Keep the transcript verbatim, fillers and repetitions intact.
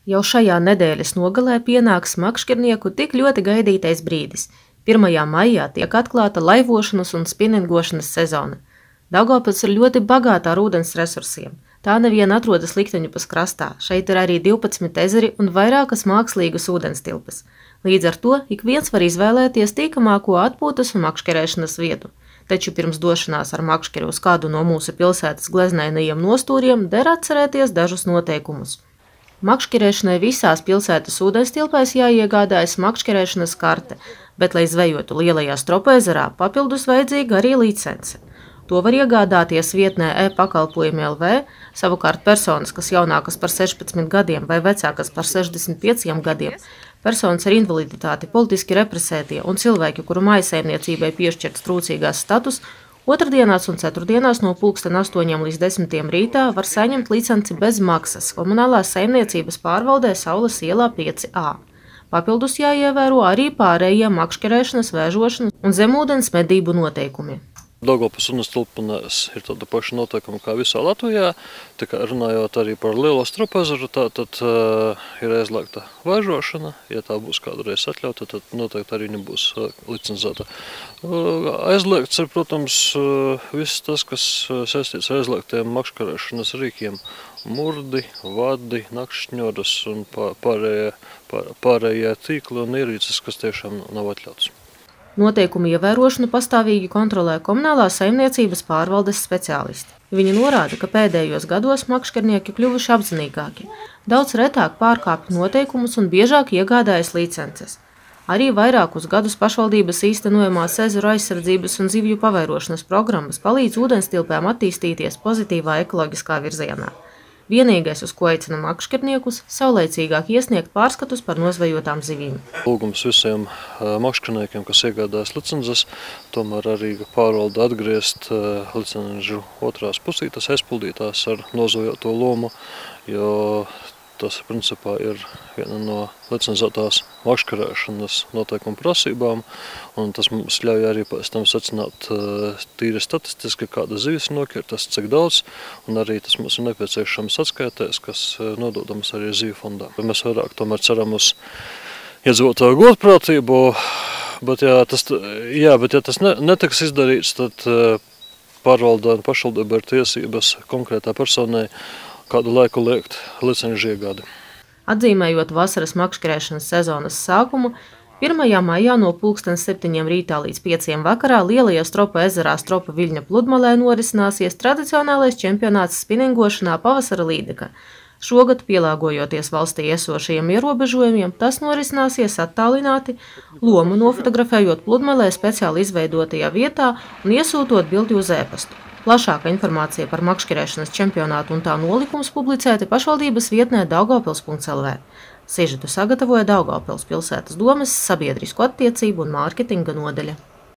Jau šajā nedēļas nogalē pienāks makšķernieku tik ļoti gaidītais brīdis. pirmajā maijā tiek atklāta laivošanas un spinningošanas sezona. Daugavpils ir ļoti bagāta ar ūdens resursiem. Tā nevien atrodas Likteņupes krastā, šeit ir arī divpadsmit ezeri un vairākas mākslīgas ūdenstilpes. Līdz ar to ik viens var izvēlēties tīkamāko atpūtas un makšķerēšanas vietu. Taču pirms došanās ar makšķeri uz kādu no mūsu pilsētas gleznainajiem nostūriem der atcerēties dažus noteikumus. Makšķerēšanai visās pilsētas ūdenstilpēs jāiegādājas makšķerēšanas karte, bet, lai zvejotu Lielajā Stropu ezerā, papildus vajadzīga arī licence. To var iegādāties vietnē e-pakalpojumi L V, savukārt personas, kas jaunākas par sešpadsmit gadiem vai vecākas par sešdesmit pieciem gadiem, personas ar invaliditāti, politiski represētie un cilvēki, kuru mājsaimniecībai piešķirts trūcīgās status, otrdienās un ceturtdienās no pulksten astoņiem līdz desmitiem rītā var saņemt licenci bez maksas komunālās saimniecības pārvaldē Saules ielā pieci A. Papildus jāievēro arī pārējie makšķerēšanas, vēžošanas un zemūdens medību noteikumi. Daugavpils ūdenstilpēs ir tāda paša noteikuma kā visā Latvijā. Tikai runājot arī par Lielo Stropu ezeru, tad uh, ir aizliegta vēžošana. Ja tā būs kādreiz atļauta, tad noteikti arī nebūs uh, licencēta. Uh, aizliegts ir, protams, uh, viss tas, kas saistīts ar aizliegtiem makšķerēšanas rīkiem. Murdi, vadi, nakšņoras un pārējie, pār, pārējie tīkli un ierīces, kas tiešām nav atļauts. Noteikumu ievērošanu pastāvīgi kontrolē komunālās saimniecības pārvaldes speciālisti. Viņi norāda, ka pēdējos gados makšķernieki kļuvuši apzinīgāki, daudz retāk pārkāpj noteikumus un biežāk iegādājas licences. Arī vairākus gadus pašvaldības īstenojamās ezeru aizsardzības un zivju pavairošanas programmas palīdz ūdenstilpēm attīstīties pozitīvā ekoloģiskā virzienā. Vienīgais, uz ko aicina makšķerniekus, saulaicīgāk iesniegt pārskatus par nozvejotām zivīm. Lūgums visiem makšķerniekiem, kas iegādājas licences, tomēr arī pārvalde atgriezt licenču otrās pusītes aizpildītās ar nozvejoto lomu, jo tas principā ir viena no licencētās makšķerēšanas noteikuma prasībām, un tas mums ļauj arī pēc tam secināt tīri statistiski, kāda zivis ir nokirtas, cik daudz, un arī tas mums ir nepieciešams atskaitēs, kas nododams arī zivju fondā. Mēs vairāk tomēr ceram uz iedzīvotāju godprātību, bet ja tas, jā, bet, ja tas ne, netiks izdarīts, tad pārvaldē un pašvaldība ir tiesības konkrētā personai kādu laiku liekt licenču iegādi. Atzīmējot vasaras makšķerēšanas sezonas sākumu, pirmajā maijā no pulksten septiņiem rītā līdz pieciem vakarā Lielajā Stropu ezerā Stropa Viļņa pludmalē norisināsies tradicionālais čempionāts spinningošanā Pavasara līdeka. Šogad, pielāgojoties valstī esošajiem ierobežojumiem, tas norisināsies attālināti, lomu nofotografējot pludmalē speciāli izveidotajā vietā un iesūtot bildi uz e-pastu. Plašāka informācija par makšķerēšanas čempionātu un tā nolikums publicēti pašvaldības vietnē daugavpils punkts L V. Sižetu sagatavoja Daugavpils pilsētas domes sabiedrisko attiecību un mārketinga nodaļa.